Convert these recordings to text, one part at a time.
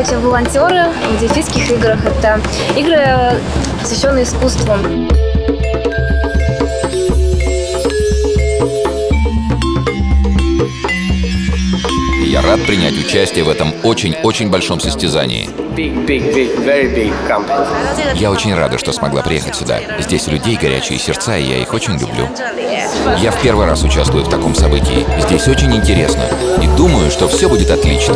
вообще волонтеры в дельфийских играх. Это игры, посвященные искусству. Я рад принять участие в этом очень-очень большом состязании. Я очень рада, что смогла приехать сюда. Здесь у людей горячие сердца, и я их очень люблю. Я в первый раз участвую в таком событии. Здесь очень интересно. И думаю, что все будет отлично.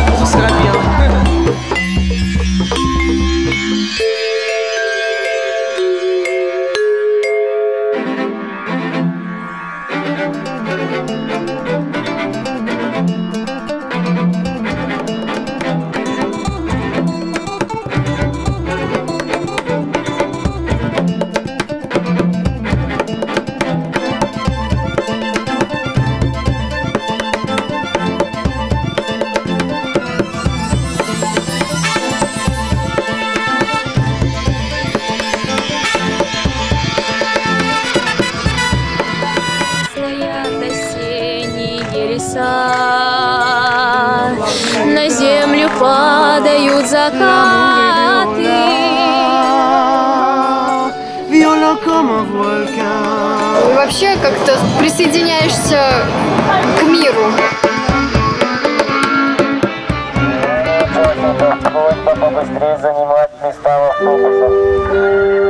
На землю падают закаты. И вообще как-то присоединяешься к миру. Побыстрее занимать места в автобусах.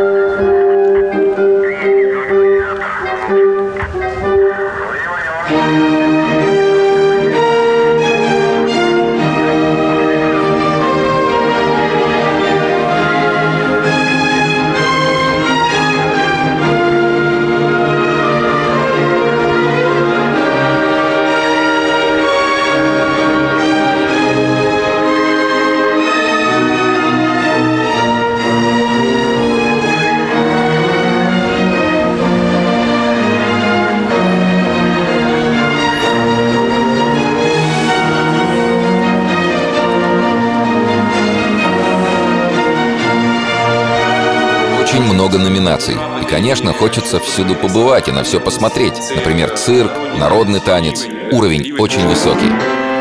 Очень много номинаций. И, конечно, хочется всюду побывать и на все посмотреть. Например, цирк, народный танец. Уровень очень высокий.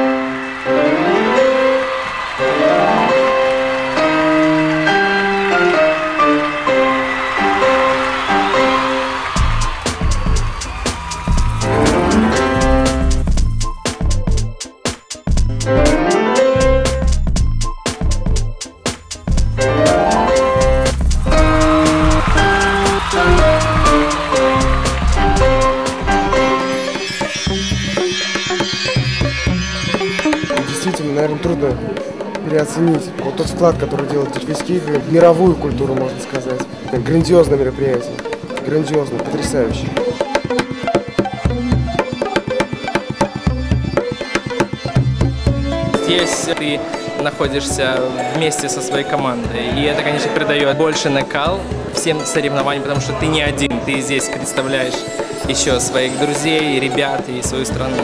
Действительно, наверное, трудно переоценить вот тот вклад, который делают дельфийские игры в мировую культуру, можно сказать. Грандиозное мероприятие. Грандиозно, потрясающе. Здесь ты находишься вместе со своей командой, и это, конечно, придает больше накал всем соревнованиям, потому что ты не один, ты здесь представляешь еще своих друзей, ребят и свою страну.